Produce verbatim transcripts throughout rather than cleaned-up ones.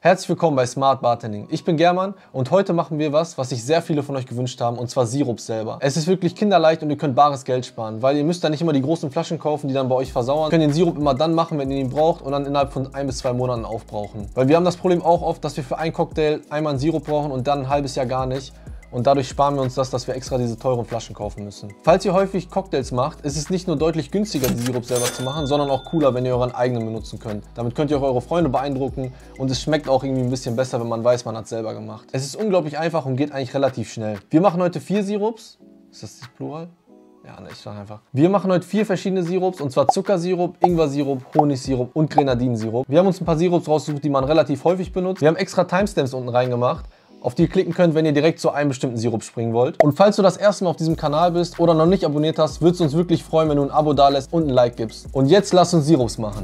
Herzlich willkommen bei Smart Bartending. Ich bin German und heute machen wir was, was sich sehr viele von euch gewünscht haben, und zwar Sirup selber. Es ist wirklich kinderleicht und ihr könnt bares Geld sparen, weil ihr müsst dann nicht immer die großen Flaschen kaufen, die dann bei euch versauern. Ihr könnt den Sirup immer dann machen, wenn ihr ihn braucht, und dann innerhalb von ein bis zwei Monaten aufbrauchen. Weil wir haben das Problem auch oft, dass wir für einen Cocktail einmal einen Sirup brauchen und dann ein halbes Jahr gar nicht. Und dadurch sparen wir uns das, dass wir extra diese teuren Flaschen kaufen müssen. Falls ihr häufig Cocktails macht, ist es nicht nur deutlich günstiger, die Sirup selber zu machen, sondern auch cooler, wenn ihr euren eigenen benutzen könnt. Damit könnt ihr auch eure Freunde beeindrucken und es schmeckt auch irgendwie ein bisschen besser, wenn man weiß, man hat es selber gemacht. Es ist unglaublich einfach und geht eigentlich relativ schnell. Wir machen heute vier Sirups. Ist das das Plural? Ja, ne, ich sag einfach. Wir machen heute vier verschiedene Sirups, und zwar Zuckersirup, Ingwersirup, Honigsirup und Grenadinsirup. Wir haben uns ein paar Sirups rausgesucht, die man relativ häufig benutzt. Wir haben extra Timestamps unten reingemacht, auf die ihr klicken könnt, wenn ihr direkt zu einem bestimmten Sirup springen wollt. Und falls du das erste Mal auf diesem Kanal bist oder noch nicht abonniert hast, würde es uns wirklich freuen, wenn du ein Abo dalässt und ein Like gibst. Und jetzt lass uns Sirups machen.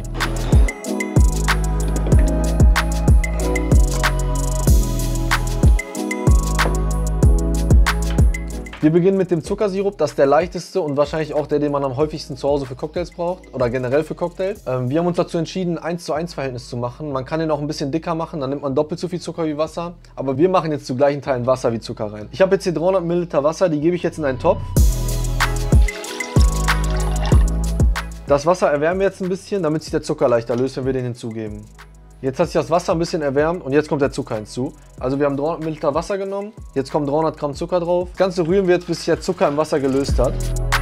Wir beginnen mit dem Zuckersirup, das ist der leichteste und wahrscheinlich auch der, den man am häufigsten zu Hause für Cocktails braucht oder generell für Cocktails. Ähm, wir haben uns dazu entschieden, ein eins zu eins Verhältnis zu machen. Man kann den auch ein bisschen dicker machen, dann nimmt man doppelt so viel Zucker wie Wasser. Aber wir machen jetzt zu gleichen Teilen Wasser wie Zucker rein. Ich habe jetzt hier dreihundert Milliliter Wasser, die gebe ich jetzt in einen Topf. Das Wasser erwärmen wir jetzt ein bisschen, damit sich der Zucker leichter löst, wenn wir den hinzugeben. Jetzt hat sich das Wasser ein bisschen erwärmt und jetzt kommt der Zucker hinzu. Also wir haben dreihundert Milliliter Wasser genommen, jetzt kommen dreihundert Gramm Zucker drauf. Das Ganze rühren wir jetzt, bis sich der Zucker im Wasser gelöst hat.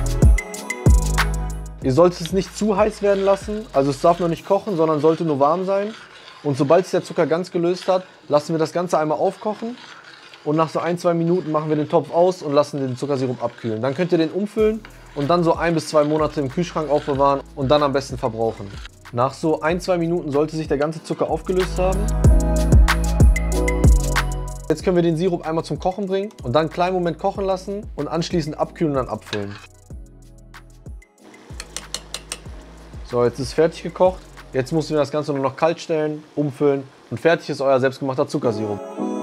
Ihr solltet es nicht zu heiß werden lassen, also es darf noch nicht kochen, sondern sollte nur warm sein. Und sobald sich der Zucker ganz gelöst hat, lassen wir das Ganze einmal aufkochen. Und nach so ein, zwei Minuten machen wir den Topf aus und lassen den Zuckersirup abkühlen. Dann könnt ihr den umfüllen und dann so ein bis zwei Monate im Kühlschrank aufbewahren und dann am besten verbrauchen. Nach so ein, zwei Minuten sollte sich der ganze Zucker aufgelöst haben. Jetzt können wir den Sirup einmal zum Kochen bringen und dann einen kleinen Moment kochen lassen und anschließend abkühlen und dann abfüllen. So, jetzt ist es fertig gekocht. Jetzt müssen wir das Ganze nur noch kalt stellen, umfüllen und fertig ist euer selbstgemachter Zuckersirup.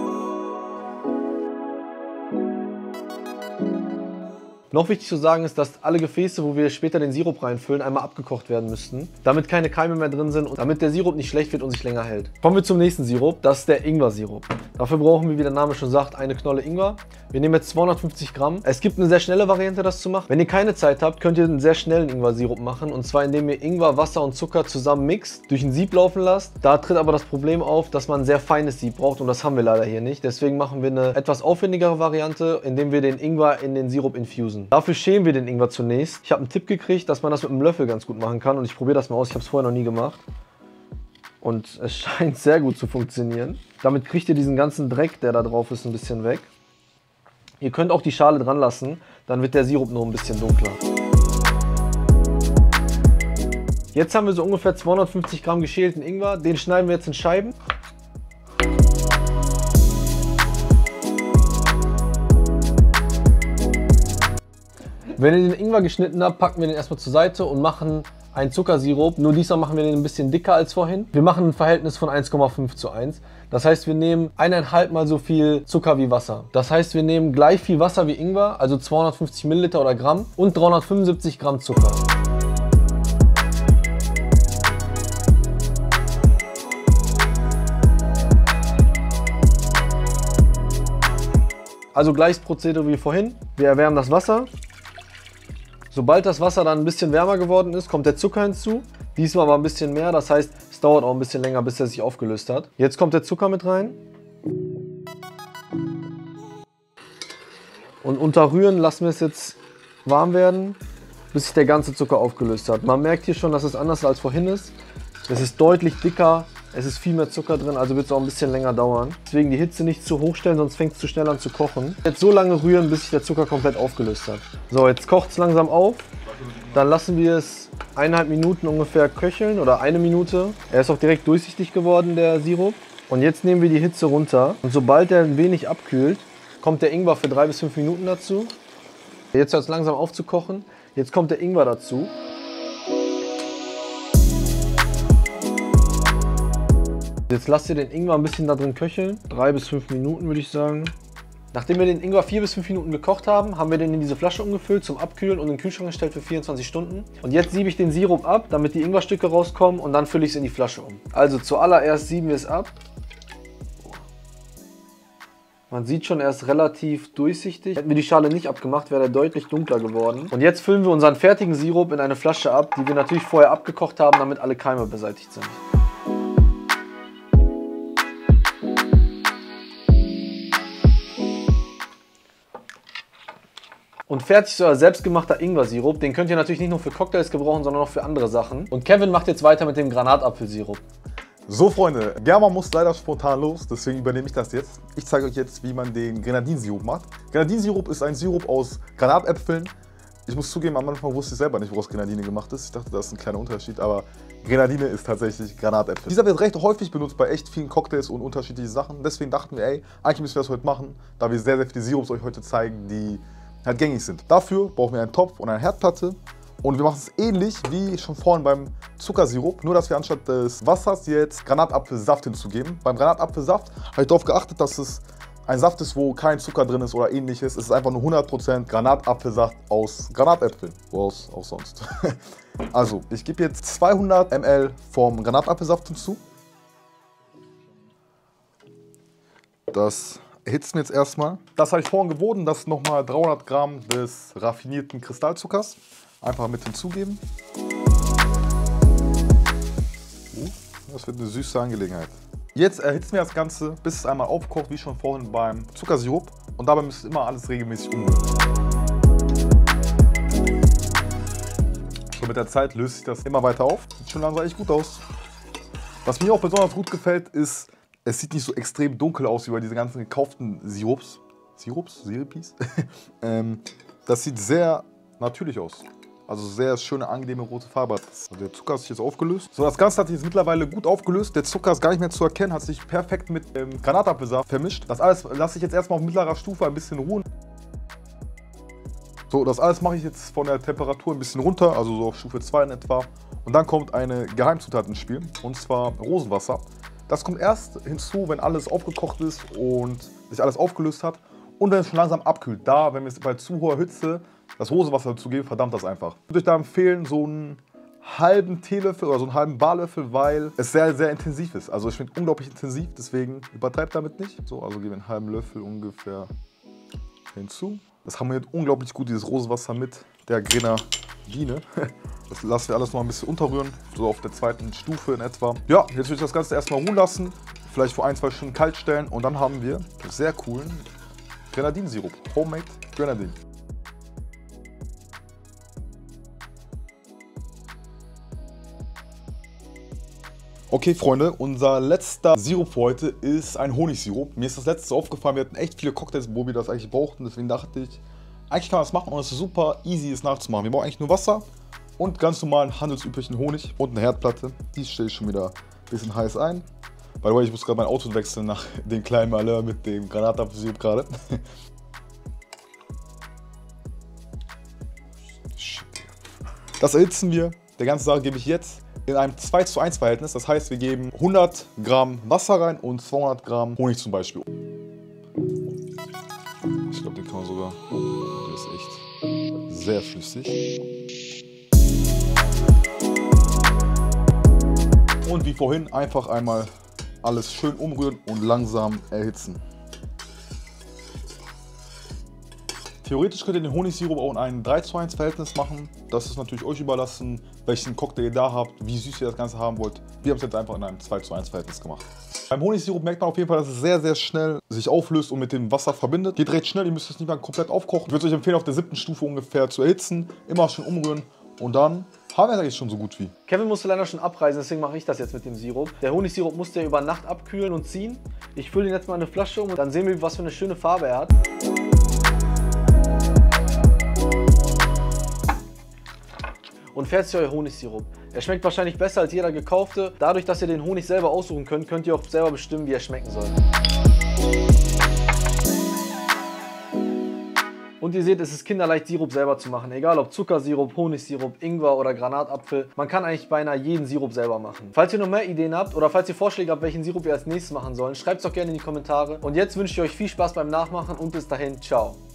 Noch wichtig zu sagen ist, dass alle Gefäße, wo wir später den Sirup reinfüllen, einmal abgekocht werden müssten, damit keine Keime mehr drin sind und damit der Sirup nicht schlecht wird und sich länger hält. Kommen wir zum nächsten Sirup, das ist der Ingwersirup. Dafür brauchen wir, wie der Name schon sagt, eine Knolle Ingwer. Wir nehmen jetzt zweihundertfünfzig Gramm. Es gibt eine sehr schnelle Variante, das zu machen. Wenn ihr keine Zeit habt, könnt ihr einen sehr schnellen Ingwersirup machen, und zwar indem ihr Ingwer, Wasser und Zucker zusammen mixt, durch ein Sieb laufen lasst. Da tritt aber das Problem auf, dass man ein sehr feines Sieb braucht und das haben wir leider hier nicht. Deswegen machen wir eine etwas aufwendigere Variante, indem wir den Ingwer in den Sirup infusen. Dafür schälen wir den Ingwer zunächst. Ich habe einen Tipp gekriegt, dass man das mit einem Löffel ganz gut machen kann, und ich probiere das mal aus. Ich habe es vorher noch nie gemacht. Und es scheint sehr gut zu funktionieren. Damit kriegt ihr diesen ganzen Dreck, der da drauf ist, ein bisschen weg. Ihr könnt auch die Schale dran lassen, dann wird der Sirup nur ein bisschen dunkler. Jetzt haben wir so ungefähr zweihundertfünfzig Gramm geschälten Ingwer. Den schneiden wir jetzt in Scheiben. Wenn ihr den Ingwer geschnitten habt, packen wir den erstmal zur Seite und machen einen Zuckersirup. Nur diesmal machen wir den ein bisschen dicker als vorhin. Wir machen ein Verhältnis von eins Komma fünf zu eins. Das heißt, wir nehmen eineinhalb Mal so viel Zucker wie Wasser. Das heißt, wir nehmen gleich viel Wasser wie Ingwer, also zweihundertfünfzig Milliliter oder Gramm, und dreihundertfünfundsiebzig Gramm Zucker. Also gleiches Prozedere wie vorhin. Wir erwärmen das Wasser. Sobald das Wasser dann ein bisschen wärmer geworden ist, kommt der Zucker hinzu. Diesmal aber ein bisschen mehr, das heißt, es dauert auch ein bisschen länger, bis er sich aufgelöst hat. Jetzt kommt der Zucker mit rein. Und unter Rühren lassen wir es jetzt warm werden, bis sich der ganze Zucker aufgelöst hat. Man merkt hier schon, dass es anders als vorhin ist. Es ist deutlich dicker, es ist viel mehr Zucker drin, also wird es auch ein bisschen länger dauern. Deswegen die Hitze nicht zu hoch stellen, sonst fängt es zu schnell an zu kochen. Jetzt so lange rühren, bis sich der Zucker komplett aufgelöst hat. So, jetzt kocht es langsam auf. Dann lassen wir es eineinhalb Minuten ungefähr köcheln oder eine Minute. Er ist auch direkt durchsichtig geworden, der Sirup. Und jetzt nehmen wir die Hitze runter. Und sobald er ein wenig abkühlt, kommt der Ingwer für drei bis fünf Minuten dazu. Jetzt hört es langsam auf zu kochen. Jetzt kommt der Ingwer dazu. Jetzt lasst ihr den Ingwer ein bisschen da drin köcheln. Drei bis fünf Minuten würde ich sagen. Nachdem wir den Ingwer vier bis fünf Minuten gekocht haben, haben wir den in diese Flasche umgefüllt zum Abkühlen und in den Kühlschrank gestellt für vierundzwanzig Stunden. Und jetzt siebe ich den Sirup ab, damit die Ingwerstücke rauskommen, und dann fülle ich es in die Flasche um. Also zuallererst sieben wir es ab. Man sieht schon, er ist relativ durchsichtig. Hätten wir die Schale nicht abgemacht, wäre er deutlich dunkler geworden. Und jetzt füllen wir unseren fertigen Sirup in eine Flasche ab, die wir natürlich vorher abgekocht haben, damit alle Keime beseitigt sind. Und fertig ist euer selbstgemachter Ingwer-Sirup. Den könnt ihr natürlich nicht nur für Cocktails gebrauchen, sondern auch für andere Sachen. Und Kevin macht jetzt weiter mit dem Granatapfelsirup. So Freunde, German muss leider spontan los, deswegen übernehme ich das jetzt. Ich zeige euch jetzt, wie man den Grenadinsirup macht. Grenadinsirup ist ein Sirup aus Granatäpfeln. Ich muss zugeben, am Anfang wusste ich selber nicht, woraus Grenadine gemacht ist. Ich dachte, das ist ein kleiner Unterschied, aber Grenadine ist tatsächlich Granatäpfel. Dieser wird recht häufig benutzt bei echt vielen Cocktails und unterschiedlichen Sachen. Deswegen dachten wir, ey, eigentlich müssen wir das heute machen, da wir sehr, sehr viele Sirups euch heute zeigen, die halt gängig sind. Dafür brauchen wir einen Topf und eine Herdplatte. Und wir machen es ähnlich wie schon vorhin beim Zuckersirup, nur dass wir anstatt des Wassers jetzt Granatapfelsaft hinzugeben. Beim Granatapfelsaft habe ich darauf geachtet, dass es ein Saft ist, wo kein Zucker drin ist oder ähnliches. Es ist einfach nur hundert Prozent Granatapfelsaft aus Granatäpfeln, woraus auch sonst. Also, ich gebe jetzt zweihundert Milliliter vom Granatapfelsaft hinzu. Das erhitzen wir jetzt erstmal. Das habe ich vorhin gewogen, das ist nochmal dreihundert Gramm des raffinierten Kristallzuckers. Einfach mit hinzugeben. Uh, das wird eine süße Angelegenheit. Jetzt erhitzen wir das Ganze, bis es einmal aufkocht, wie schon vorhin beim Zuckersirup. Und dabei müsst ihr immer alles regelmäßig umrühren. So mit der Zeit löst sich das immer weiter auf. Sieht schon langsam echt gut aus. Was mir auch besonders gut gefällt, ist, es sieht nicht so extrem dunkel aus wie bei diesen ganzen gekauften Sirups. Sirups? Sirupis? ähm, das sieht sehr natürlich aus. Also sehr schöne, angenehme rote Farbe. Also der Zucker hat sich jetzt aufgelöst. So, das Ganze hat sich jetzt mittlerweile gut aufgelöst. Der Zucker ist gar nicht mehr zu erkennen, hat sich perfekt mit dem Granatapfelsaft vermischt. Das alles lasse ich jetzt erstmal auf mittlerer Stufe ein bisschen ruhen. So, das alles mache ich jetzt von der Temperatur ein bisschen runter, also so auf Stufe zwei in etwa. Und dann kommt eine Geheimzutat ins Spiel, und zwar Rosenwasser. Das kommt erst hinzu, wenn alles aufgekocht ist und sich alles aufgelöst hat und wenn es schon langsam abkühlt. Da, wenn wir es bei zu hoher Hitze das Rosenwasser dazu geben, verdammt das einfach. Ich würde euch da empfehlen, so einen halben Teelöffel oder so einen halben Barlöffel, weil es sehr, sehr intensiv ist. Also ich finde unglaublich intensiv, deswegen übertreibt damit nicht. So, also geben wir einen halben Löffel ungefähr hinzu. Das harmoniert unglaublich gut, dieses Rosenwasser mit der Grenadine. Das lassen wir alles noch ein bisschen unterrühren, so auf der zweiten Stufe in etwa. Ja, jetzt will ich das Ganze erstmal ruhen lassen, vielleicht vor ein, zwei Stunden kalt stellen und dann haben wir sehr coolen Grenadinsirup, Homemade Grenadine. Okay Freunde, unser letzter Sirup für heute ist ein Honigsirup. Mir ist das letzte aufgefallen, wir hatten echt viele Cocktails, wo wir das eigentlich brauchten. Deswegen dachte ich, eigentlich kann man das machen und es ist super easy, es nachzumachen. Wir brauchen eigentlich nur Wasser und ganz normalen handelsüblichen Honig und eine Herdplatte. Die stelle ich schon wieder ein bisschen heiß ein. By the way, ich muss gerade mein Auto wechseln nach dem kleinen Malheur mit dem Granatapfelsirup gerade. Das erhitzen wir. Der ganze Sache gebe ich jetzt in einem zwei zu eins Verhältnis. Das heißt, wir geben hundert Gramm Wasser rein und zweihundert Gramm Honig zum Beispiel. Ich glaube, den kann man sogar... Der ist echt sehr flüssig. Und wie vorhin einfach einmal alles schön umrühren und langsam erhitzen. Theoretisch könnt ihr den Honigsirup auch in einem drei zu eins Verhältnis machen. Das ist natürlich euch überlassen, welchen Cocktail ihr da habt, wie süß ihr das Ganze haben wollt. Wir haben es jetzt einfach in einem zwei zu eins Verhältnis gemacht. Beim Honigsirup merkt man auf jeden Fall, dass es sehr, sehr schnell sich auflöst und mit dem Wasser verbindet. Geht recht schnell, ihr müsst es nicht mal komplett aufkochen. Ich würde euch empfehlen, auf der siebten Stufe ungefähr zu erhitzen. Immer schön umrühren und dann haben wir es eigentlich schon so gut wie. Kevin musste leider schon abreisen, deswegen mache ich das jetzt mit dem Sirup. Der Honigsirup musste ja über Nacht abkühlen und ziehen. Ich fülle ihn jetzt mal in eine Flasche um und dann sehen wir, was für eine schöne Farbe er hat. Und fertig ist euer Honigsirup. Er schmeckt wahrscheinlich besser als jeder gekaufte. Dadurch, dass ihr den Honig selber aussuchen könnt, könnt ihr auch selber bestimmen, wie er schmecken soll. Und ihr seht, es ist kinderleicht, Sirup selber zu machen. Egal ob Zuckersirup, Honigsirup, Ingwer oder Granatapfel. Man kann eigentlich beinahe jeden Sirup selber machen. Falls ihr noch mehr Ideen habt oder falls ihr Vorschläge habt, welchen Sirup wir als nächstes machen sollen, schreibt es doch gerne in die Kommentare. Und jetzt wünsche ich euch viel Spaß beim Nachmachen und bis dahin, ciao.